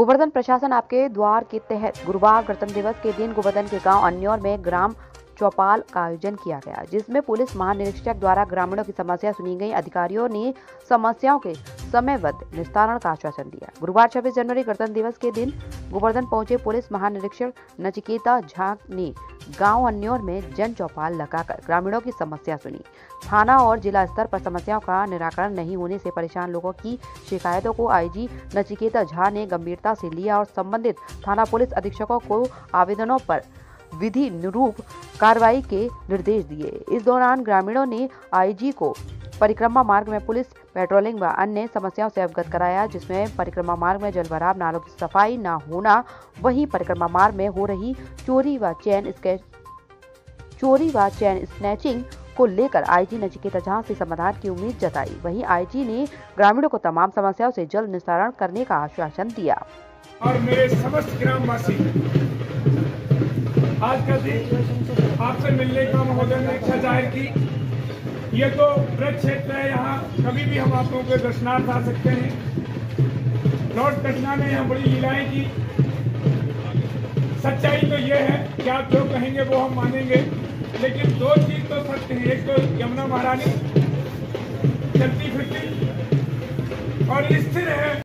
गोवर्धन प्रशासन आपके द्वार के तहत गुरुवार गणतंत्र दिवस के दिन गोवर्धन के गांव अन्योर में ग्राम चौपाल का आयोजन किया गया, जिसमें पुलिस महानिरीक्षक द्वारा ग्रामीणों की समस्या सुनी गई। अधिकारियों ने समस्याओं के समयबद्ध निस्तारण का आश्वासन दिया। गुरुवार 26 जनवरी गणतंत्र दिवस के दिन गोवर्धन पहुंचे पुलिस महानिरीक्षक नचिकेता झा ने गांव अन्योर में जन चौपाल लगाकर ग्रामीणों की समस्या सुनी। थाना और जिला स्तर पर समस्याओं का निराकरण नहीं होने से परेशान लोगों की शिकायतों को आईजी नचिकेता झा ने गंभीरता से लिया और संबंधित थाना पुलिस अधीक्षकों को आवेदनों पर विधि अनुरूप कार्रवाई के निर्देश दिए। इस दौरान ग्रामीणों ने आईजी को परिक्रमा मार्ग में पुलिस पेट्रोलिंग व अन्य समस्याओं से अवगत कराया, जिसमें परिक्रमा मार्ग में जलभराव, नालों की सफाई न होना, वहीं परिक्रमा मार्ग में हो रही चोरी व चैन स्नैचिंग को लेकर आईजी नचिकेता झा से समाधान की उम्मीद जताई। वहीं आईजी ने ग्रामीणों को तमाम समस्याओं से जल्द निस्तारण करने का आश्वासन दिया। और मेरे समस्त ग्रामवासी आज का दिन आपसे मिलने का महोदय ने इच्छा जाहिर की। ये तो ब्रज क्षेत्र है, यहाँ कभी भी हम आप लोगों के दर्शनार्थ आ सकते हैं। लॉर्ड कृष्णा ने यहाँ बड़ी लीलाएं की। सच्चाई तो ये है कि आप जो कहेंगे वो हम मानेंगे, लेकिन दो चीज तो सत्य है। एक तो यमुना महारानी चलती फिरती और स्थिर है।